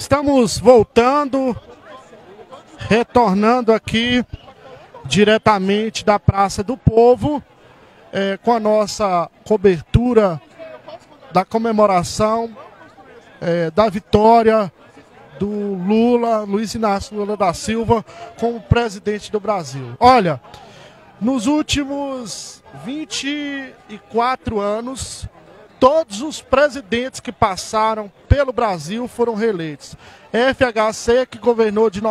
Estamos voltando, retornando aqui diretamente da Praça do Povo, com a nossa cobertura da comemoração da vitória do Luiz Inácio Lula da Silva, como presidente do Brasil. Olha, nos últimos 24 anos, todos os presidentes que passaram pelo Brasil foram reeleitos. FHC, que governou de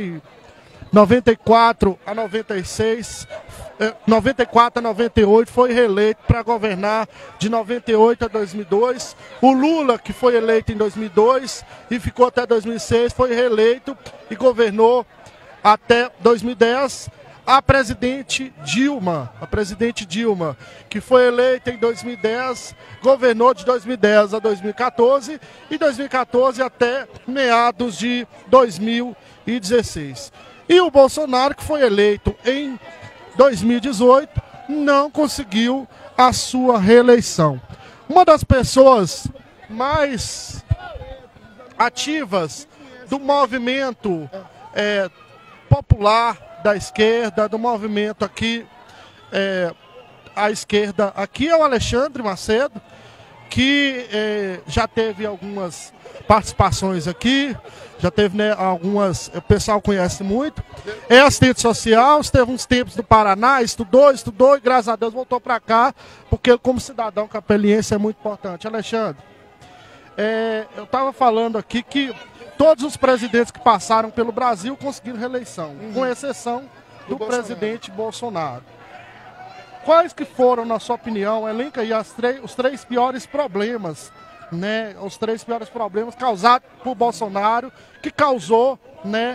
94 a 96, 94 a 98, foi reeleito para governar de 98 a 2002. O Lula, que foi eleito em 2002 e ficou até 2006, foi reeleito e governou até 2010. A presidente Dilma, que foi eleita em 2010, governou de 2010 a 2014 e 2014 até meados de 2016. E o Bolsonaro, que foi eleito em 2018, não conseguiu a sua reeleição. Uma das pessoas mais ativas do movimento popular da esquerda, do movimento aqui, à esquerda, aqui é o Alexandre Macedo, que já teve algumas participações aqui, já teve, né, algumas, o pessoal conhece muito, é assistente social, esteve uns tempos no Paraná, estudou e graças a Deus voltou para cá, porque como cidadão capeliense é muito importante. Alexandre, eu estava falando aqui que todos os presidentes que passaram pelo Brasil conseguiram reeleição, com exceção do presidente Bolsonaro. Quais que foram, na sua opinião, elenca aí os três piores problemas, né? Os três piores problemas causados por Bolsonaro, que causou, né,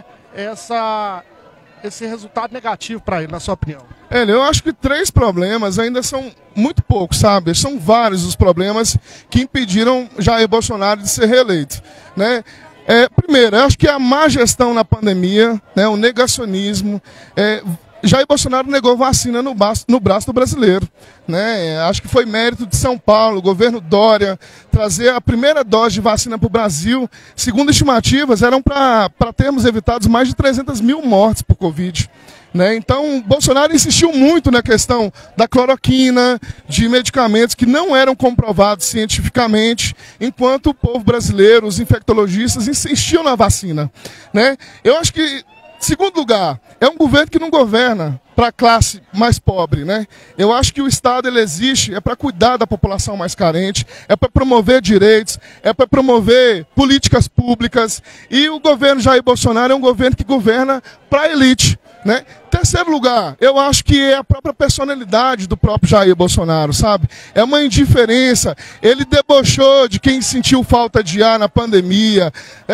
esse resultado negativo para ele, na sua opinião? Eu acho que 3 problemas ainda são muito poucos, sabe? São vários os problemas que impediram Jair Bolsonaro de ser reeleito, né? Primeiro, eu acho que a má gestão na pandemia, né, o negacionismo. Jair Bolsonaro negou vacina no braço do brasileiro, né? Acho que foi mérito de São Paulo, o governo Dória, trazer a primeira dose de vacina para o Brasil. Segundo estimativas, eram para termos evitado mais de 300 mil mortes por Covid. Né? Então, Bolsonaro insistiu muito na questão da cloroquina, de medicamentos que não eram comprovados cientificamente, enquanto o povo brasileiro, os infectologistas, insistiam na vacina. Né? Eu acho que, segundo lugar, é um governo que não governa para a classe mais pobre, né? Eu acho que o Estado ele existe para cuidar da população mais carente, para promover direitos, para promover políticas públicas, e o governo Jair Bolsonaro é um governo que governa para a elite. Né? Terceiro lugar, eu acho que é a própria personalidade do próprio Jair Bolsonaro, sabe? É uma indiferença. Ele debochou de quem sentiu falta de ar na pandemia.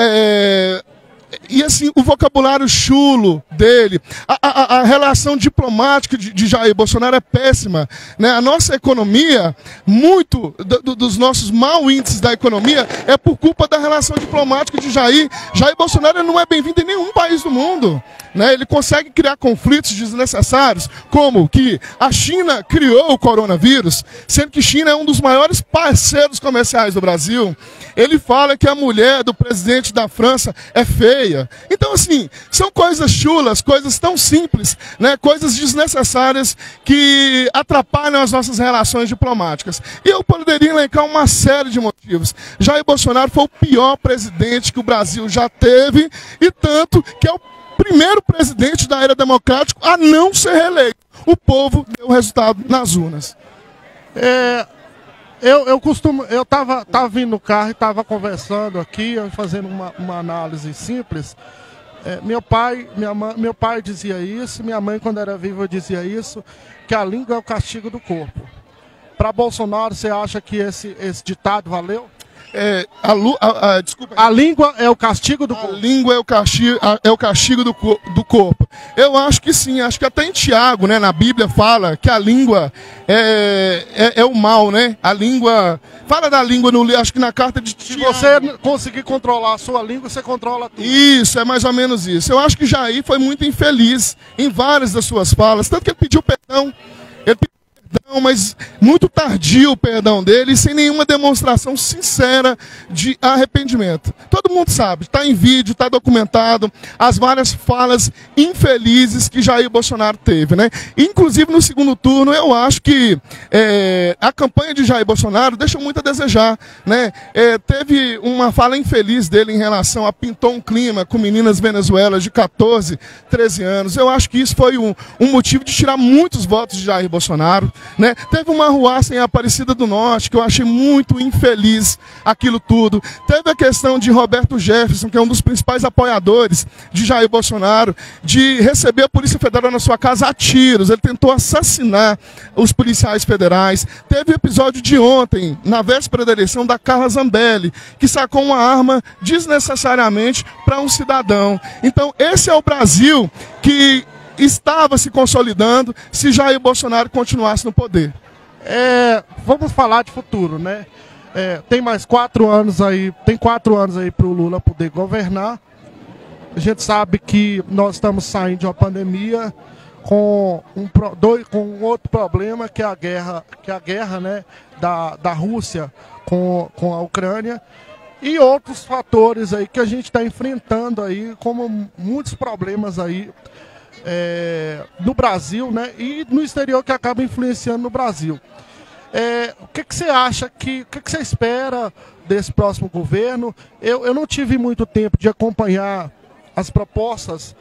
E assim, o vocabulário chulo dele, a relação diplomática de Jair Bolsonaro é péssima. Né? A nossa economia, muito dos nossos mau índices da economia é por culpa da relação diplomática de Jair. Jair Bolsonaro não é bem-vindo em nenhum país do mundo. Né? Ele consegue criar conflitos desnecessários, como que a China criou o coronavírus, sendo que a China é um dos maiores parceiros comerciais do Brasil. Ele fala que a mulher do presidente da França é feia. Então, assim, são coisas chulas, coisas tão simples, né? Coisas desnecessárias que atrapalham as nossas relações diplomáticas. E eu poderia elencar uma série de motivos. Jair Bolsonaro foi o pior presidente que o Brasil já teve, e tanto que é o primeiro presidente da era democrática a não ser reeleito. O povo deu o resultado nas urnas. Eu tava vindo no carro e estava conversando aqui, fazendo uma análise simples. Meu pai dizia isso, minha mãe, quando era viva, dizia isso, que a língua é o castigo do corpo. Para Bolsonaro, você acha que esse ditado valeu? Desculpa. A língua é o castigo do corpo. A língua é o castigo do corpo. Eu acho que sim. Acho que até em Tiago, né, na Bíblia, fala que a língua é o mal, né? A língua... Fala da língua, acho que na carta de Tiago. Se você conseguir controlar a sua língua, você controla tudo. Isso, é mais ou menos isso. Eu acho que Jair foi muito infeliz em várias das suas falas. Tanto que ele pediu perdão. mas muito tardio o perdão dele, sem nenhuma demonstração sincera de arrependimento. Todo mundo sabe, está em vídeo, está documentado, as várias falas infelizes que Jair Bolsonaro teve, né? Inclusive no segundo turno, eu acho que a campanha de Jair Bolsonaro deixa muito a desejar, né? Teve uma fala infeliz dele em relação a pintou um clima com meninas venezuelas de 14, 13 anos. Eu acho que isso foi um motivo de tirar muitos votos de Jair Bolsonaro, né? Teve uma arruaça em Aparecida do Norte, que eu achei muito infeliz aquilo tudo. Teve a questão de Roberto Jefferson, que é um dos principais apoiadores de Jair Bolsonaro, de receber a Polícia Federal na sua casa a tiros. Ele tentou assassinar os policiais federais. Teve o episódio de ontem, na véspera da eleição, da Carla Zambelli, que sacou uma arma desnecessariamente para um cidadão. Então, esse é o Brasil que estava se consolidando se Jair Bolsonaro continuasse no poder. Vamos falar de futuro, né? Tem mais 4 anos aí, tem 4 anos aí para o Lula poder governar. A gente sabe que nós estamos saindo de uma pandemia com um outro problema, que é a guerra, né, da Rússia com a Ucrânia, e outros fatores aí que a gente está enfrentando aí, como muitos problemas aí no Brasil, né, e no exterior, que acaba influenciando no Brasil. O que você acha, o que você espera desse próximo governo? Eu não tive muito tempo de acompanhar as propostas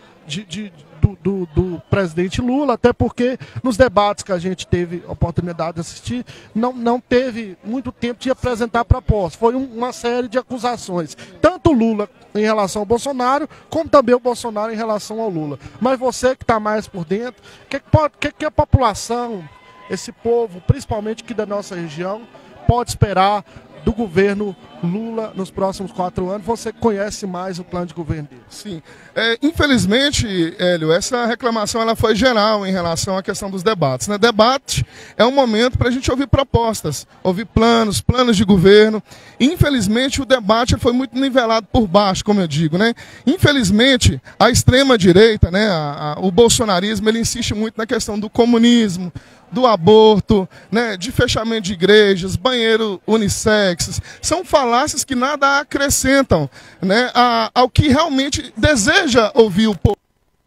do presidente Lula, até porque nos debates que a gente teve a oportunidade de assistir, não teve muito tempo de apresentar propostas. Foi uma série de acusações, tanto o Lula em relação ao Bolsonaro, como também o Bolsonaro em relação ao Lula. Mas você que está mais por dentro, o que a população, esse povo, principalmente aqui da nossa região, pode esperar do governo Lula nos próximos 4 anos? Você conhece mais o plano de governo dele. Sim. Infelizmente, Hélio, essa reclamação ela foi geral em relação à questão dos debates, né? Debate é um momento para a gente ouvir propostas, ouvir planos de governo. Infelizmente, o debate foi muito nivelado por baixo, como eu digo, né? Infelizmente, a extrema-direita, né, o bolsonarismo, ele insiste muito na questão do comunismo, do aborto, né, de fechamento de igrejas, banheiro unissex. São falácias que nada acrescentam, né, ao que realmente deseja ouvir o povo.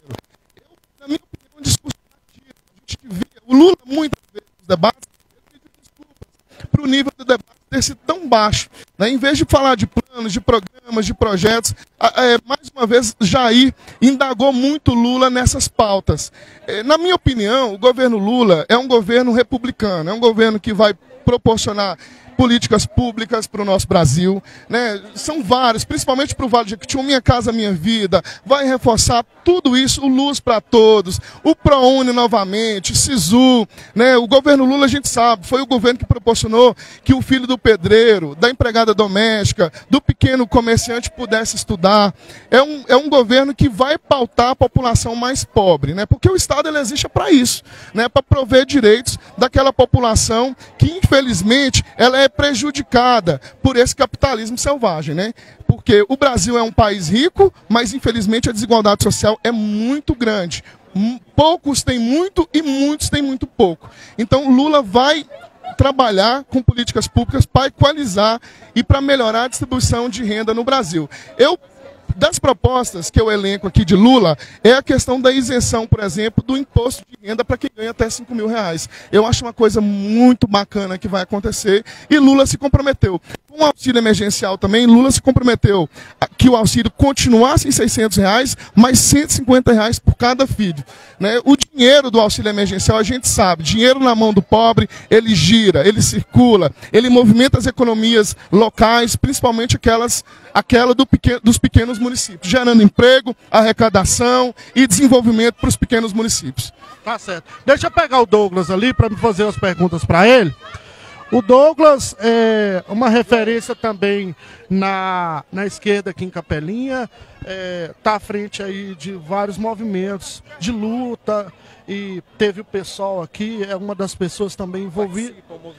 Na minha opinião, um discurso ativo. A gente via o Lula muitas vezes nos debates, ele pediu desculpas para o nível do debate ter sido tão baixo, né? Em vez de falar de planos, de programas, de projetos, mais uma vez Jair indagou muito Lula nessas pautas. Na minha opinião, o governo Lula é um governo republicano, é um governo que vai proporcionar políticas públicas para o nosso Brasil, né? São vários, principalmente para o Vale de Jequitinhonha, Minha Casa Minha Vida, vai reforçar tudo isso, o Luz para Todos, o ProUni novamente, SISU, né? O governo Lula, a gente sabe, foi o governo que proporcionou que o filho do pedreiro, da empregada doméstica, do pequeno comerciante pudesse estudar. É um governo que vai pautar a população mais pobre, né? Porque o Estado ele existe para isso, né? Para prover direitos daquela população que, infelizmente, ela é prejudicada por esse capitalismo selvagem, né? Porque o Brasil é um país rico, mas infelizmente a desigualdade social é muito grande. Poucos têm muito e muitos têm muito pouco. Então Lula vai trabalhar com políticas públicas para equalizar e para melhorar a distribuição de renda no Brasil. Das propostas que eu elenco aqui de Lula, é a questão da isenção, por exemplo, do imposto de renda para quem ganha até R$5.000. Eu acho uma coisa muito bacana que vai acontecer e Lula se comprometeu. Com o auxílio emergencial também, Lula se comprometeu que o auxílio continuasse em R$600, mais R$150 por cada filho, né? O dinheiro do auxílio emergencial, a gente sabe, dinheiro na mão do pobre, ele gira, ele circula, ele movimenta as economias locais, principalmente aquela dos pequenos municípios, gerando emprego, arrecadação e desenvolvimento para os pequenos municípios. Tá certo. Deixa eu pegar o Douglas ali para me fazer as perguntas para ele. O Douglas é uma referência também na esquerda aqui em Capelinha, está à frente aí de vários movimentos de luta, e teve o pessoal aqui, é uma das pessoas também envolvidas.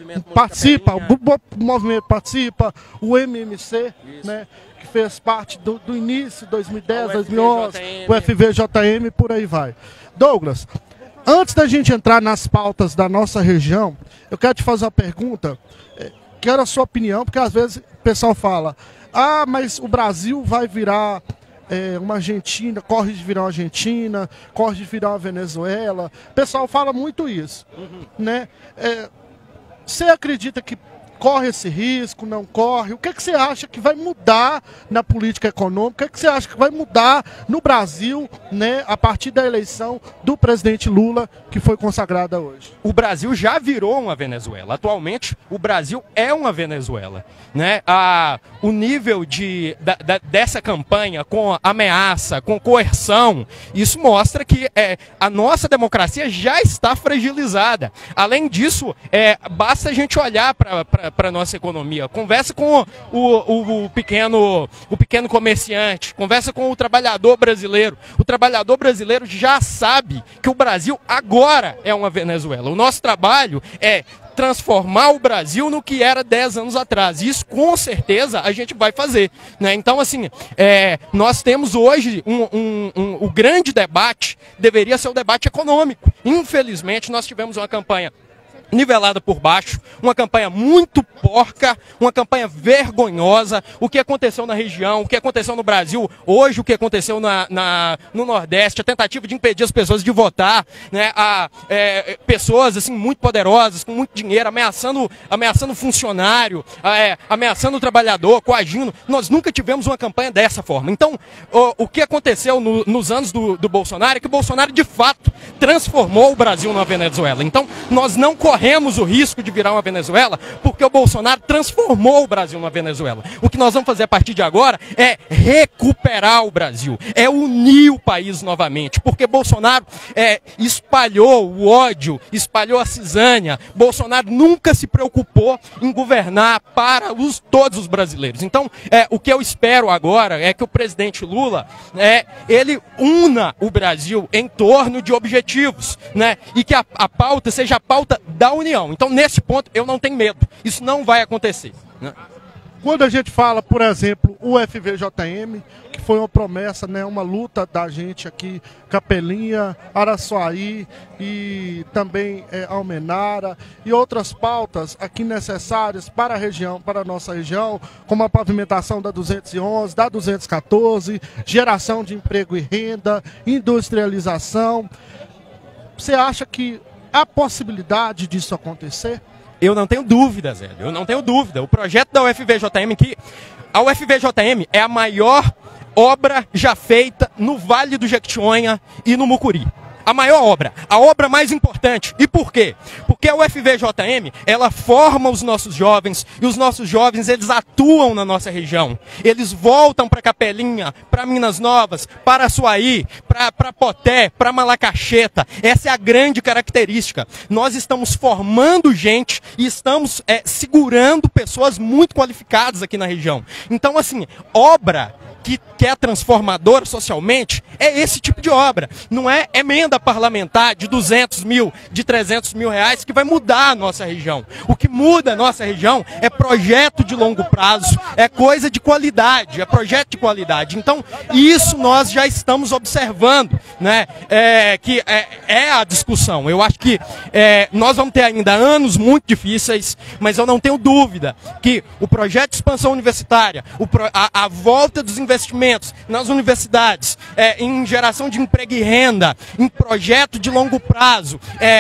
O movimento participa, o MMC, né, que fez parte do início, 2010, 2011, o FVJM, por aí vai. Douglas, Antes da gente entrar nas pautas da nossa região, eu quero te fazer uma pergunta, quero a sua opinião, porque às vezes o pessoal fala, ah, mas o Brasil vai virar uma Argentina, corre de virar uma Argentina, corre de virar uma Venezuela. O pessoal fala muito isso, né? Você acredita que corre esse risco, não corre? O que você acha que vai mudar na política econômica? O que você acha que vai mudar no Brasil, né, a partir da eleição do presidente Lula, que foi consagrada hoje? O Brasil já virou uma Venezuela. Atualmente, o Brasil é uma Venezuela, né? O nível dessa campanha com ameaça, com coerção, isso mostra que a nossa democracia já está fragilizada. Além disso, basta a gente olhar para a nossa economia. Conversa com o pequeno comerciante, conversa com o trabalhador brasileiro. O trabalhador brasileiro já sabe que o Brasil agora é uma Venezuela. O nosso trabalho é transformar o Brasil no que era 10 anos atrás. Isso, com certeza, a gente vai fazer, né? Então, assim, nós temos hoje o grande debate, deveria ser o debate econômico. Infelizmente, nós tivemos uma campanha nivelada por baixo, uma campanha muito porca, uma campanha vergonhosa. O que aconteceu na região, o que aconteceu no Brasil, hoje o que aconteceu no Nordeste, a tentativa de impedir as pessoas de votar, né? Pessoas assim muito poderosas, com muito dinheiro, ameaçando funcionário, ameaçando o trabalhador, coagindo. Nós nunca tivemos uma campanha dessa forma. Então, o que aconteceu nos anos do Bolsonaro é que o Bolsonaro, de fato, transformou o Brasil numa Venezuela. Então, nós não corremos o risco de virar uma Venezuela, porque o Bolsonaro transformou o Brasil numa Venezuela. O que nós vamos fazer a partir de agora é recuperar o Brasil, é unir o país novamente, porque Bolsonaro espalhou o ódio, espalhou a cisânia. Bolsonaro nunca se preocupou em governar para todos os brasileiros. Então, o que eu espero agora é que o presidente Lula, ele una o Brasil em torno de objetivos, né? E que a pauta seja a pauta da União. Então, nesse ponto, eu não tenho medo. Isso não vai acontecer, né? Quando a gente fala, por exemplo, o FVJM, que foi uma promessa, né, uma luta da gente aqui, Capelinha, Araçuaí e também Almenara, e outras pautas aqui necessárias para a região, para a nossa região, como a pavimentação da 211, da 214, geração de emprego e renda, industrialização. Você acha que há possibilidade disso acontecer? Eu não tenho dúvida, Zé. Eu não tenho dúvida. O projeto da UFVJM, a UFVJM é a maior obra já feita no Vale do Jequitinhonha e no Mucuri. A maior obra, a obra mais importante. E por quê? Porque a UFVJM, ela forma os nossos jovens, e os nossos jovens, eles atuam na nossa região. Eles voltam para Capelinha, para Minas Novas, para Açuaí, para Poté, para Malacacheta. Essa é a grande característica. Nós estamos formando gente e estamos segurando pessoas muito qualificadas aqui na região. Então, assim, obra que é transformadora socialmente, é esse tipo de obra. Não é emenda parlamentar de 200 mil, de 300 mil reais que vai mudar a nossa região. O que muda a nossa região é projeto de longo prazo, é coisa de qualidade, é projeto de qualidade. Então, isso nós já estamos observando, né? Que é a discussão. Eu acho que nós vamos ter ainda anos muito difíceis, mas eu não tenho dúvida que o projeto de expansão universitária, a volta dos investimentos nas universidades, em geração de emprego e renda, em projeto de longo prazo,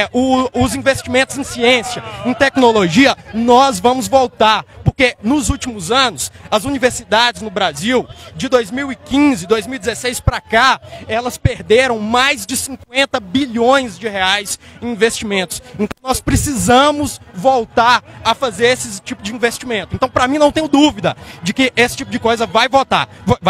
os investimentos em ciência, em tecnologia, nós vamos voltar. Porque nos últimos anos, as universidades no Brasil, de 2015, 2016 para cá, elas perderam mais de 50 bilhões de reais em investimentos. Então nós precisamos voltar a fazer esse tipo de investimento. Então, para mim, não tenho dúvida de que esse tipo de coisa vai voltar.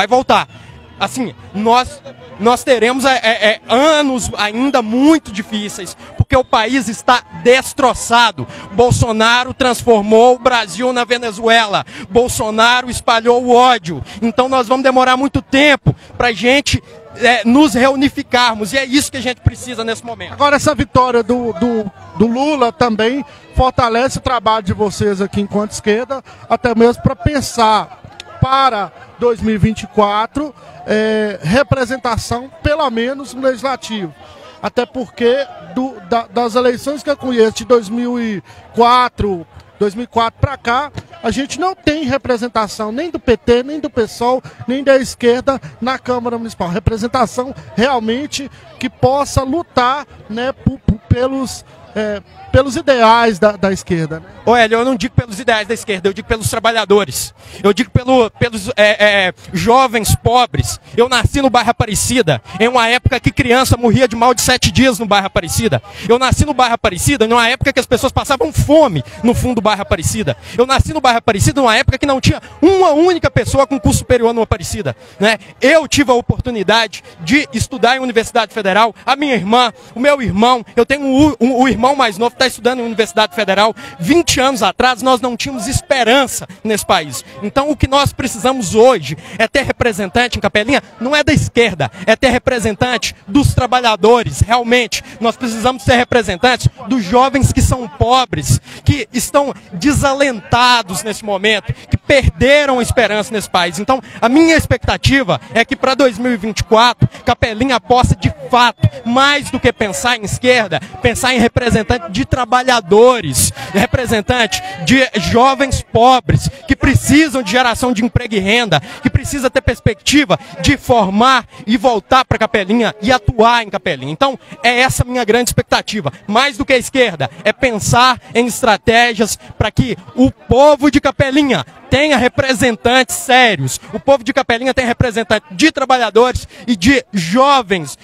Assim, nós teremos anos ainda muito difíceis, porque o país está destroçado. Bolsonaro transformou o Brasil na Venezuela. Bolsonaro espalhou o ódio. Então nós vamos demorar muito tempo para a gente nos reunificarmos. E é isso que a gente precisa nesse momento. Agora, essa vitória do Lula também fortalece o trabalho de vocês aqui enquanto esquerda, até mesmo para pensar para 2024, representação, pelo menos no Legislativo. até porque das eleições que eu conheço de 2004 para cá, a gente não tem representação nem do PT, nem do PSOL, nem da esquerda na Câmara Municipal. Representação realmente que possa lutar, né, pelos ideais da esquerda. Né? Ô Hélio, eu não digo pelos ideais da esquerda, eu digo pelos trabalhadores. Eu digo pelos jovens pobres. Eu nasci no bairro Aparecida, em uma época que criança morria de mal de 7 dias no bairro Aparecida. Eu nasci no bairro Aparecida, em uma época que as pessoas passavam fome no fundo do bairro Aparecida. Eu nasci no bairro Aparecida, em uma época que não tinha uma única pessoa com curso superior no Aparecida. Né? Eu tive a oportunidade de estudar em Universidade Federal, a minha irmã, o meu irmão, eu tenho o irmão mais novo que está estudando em Universidade Federal. 20 anos atrás nós não tínhamos esperança nesse país. Então o que nós precisamos hoje é ter representante em Capelinha, não é da esquerda, é ter representante dos trabalhadores, realmente. Nós precisamos ter representantes dos jovens que são pobres, que estão desalentados nesse momento, que perderam a esperança nesse país. Então a minha expectativa é que para 2024 Capelinha possa de fato, mais do que pensar em esquerda, pensar em representante de trabalhadores, representante de jovens pobres que precisam de geração de emprego e renda, que precisa ter perspectiva de formar e voltar para Capelinha e atuar em Capelinha. Então, é essa a minha grande expectativa. Mais do que a esquerda, é pensar em estratégias para que o povo de Capelinha tenha representantes sérios. O povo de Capelinha tem representantes de trabalhadores e de jovens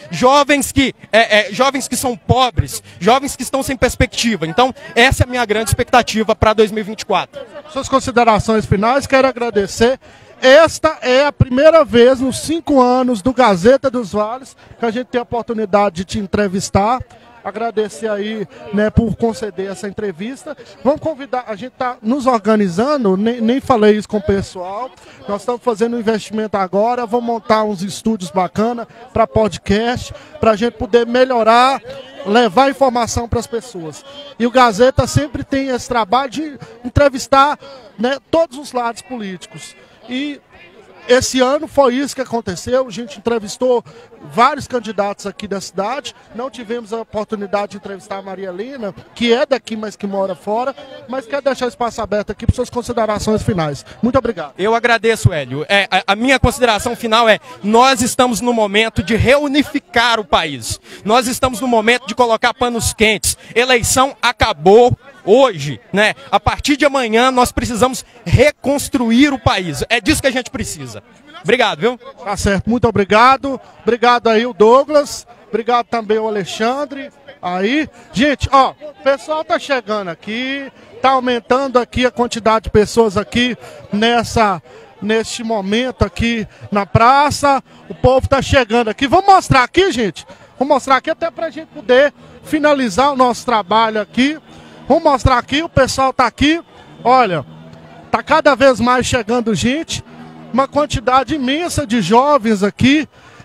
que são pobres, jovens que estão sem perspectiva. Então, essa é a minha grande expectativa para 2024. Suas considerações finais, quero agradecer. Esta é a primeira vez nos 5 anos do Gazeta dos Vales que a gente tem a oportunidade de te entrevistar. Agradecer aí, né, por conceder essa entrevista. Vamos convidar, a gente está nos organizando, nem falei isso com o pessoal. Nós estamos fazendo um investimento agora, vamos montar uns estúdios bacanas para podcast, para a gente poder melhorar, levar informação para as pessoas. E o Gazeta sempre tem esse trabalho de entrevistar, né, todos os lados políticos. E esse ano foi isso que aconteceu, a gente entrevistou vários candidatos aqui da cidade, não tivemos a oportunidade de entrevistar a Maria Helena, que é daqui, mas que mora fora, mas quero deixar espaço aberto aqui para suas considerações finais. Muito obrigado. Eu agradeço, Hélio. A minha consideração final é, nós estamos no momento de reunificar o país. Nós estamos no momento de colocar panos quentes. Eleição acabou. Hoje, né? A partir de amanhã nós precisamos reconstruir o país. É disso que a gente precisa. Obrigado, viu? Tá certo, muito obrigado. Obrigado aí o Douglas. Obrigado também o Alexandre. Aí, gente, ó, o pessoal tá chegando aqui, tá aumentando aqui a quantidade de pessoas aqui neste momento aqui na praça. O povo tá chegando aqui. Vamos mostrar aqui, gente. Vamos mostrar aqui até pra gente poder finalizar o nosso trabalho aqui. Vamos mostrar aqui, o pessoal está aqui, olha, está cada vez mais chegando gente, uma quantidade imensa de jovens aqui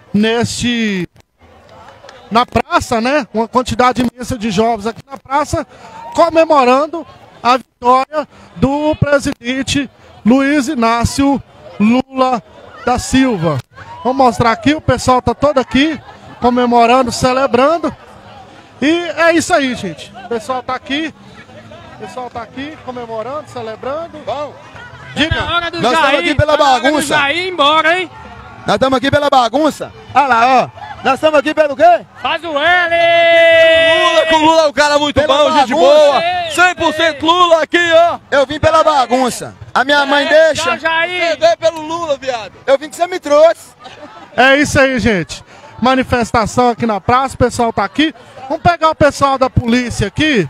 na praça, né? Uma quantidade imensa de jovens aqui na praça, comemorando a vitória do presidente Luiz Inácio Lula da Silva. Vamos mostrar aqui, o pessoal está todo aqui, comemorando, celebrando, e é isso aí, gente, o pessoal está aqui. O pessoal tá aqui comemorando, celebrando. Bom, diga. Nós estamos aqui pela bagunça. Jair, embora, hein? Nós estamos aqui pela bagunça. Olha lá, ó. Nós estamos aqui pelo quê? Faz o L! Com Lula é um cara muito pela bom, bagunça. Gente boa. 100% Lula aqui, ó. Eu vim pela bagunça. A minha mãe deixa. Jair. Você veio pelo Lula, viado. Eu vim que você me trouxe. É isso aí, gente. Manifestação aqui na praça, o pessoal tá aqui. Vamos pegar o pessoal da polícia aqui.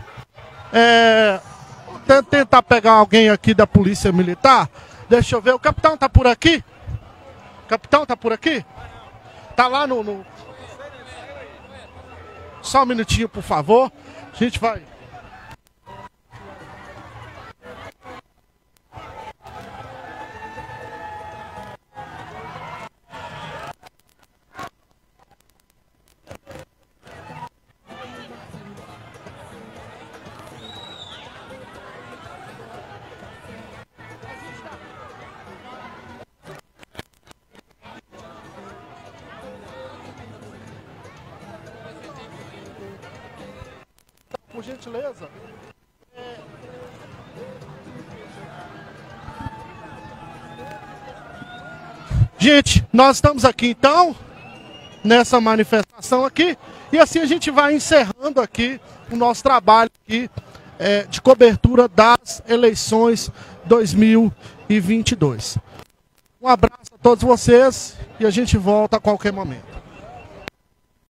Tentar pegar alguém aqui da polícia militar. Deixa eu ver, o capitão tá por aqui? O capitão tá por aqui? Tá lá no... Só um minutinho, por favor. A gente vai... por gentileza. Gente, nós estamos aqui então, nessa manifestação aqui, e assim a gente vai encerrando aqui o nosso trabalho aqui, de cobertura das eleições 2022. Um abraço a todos vocês e a gente volta a qualquer momento.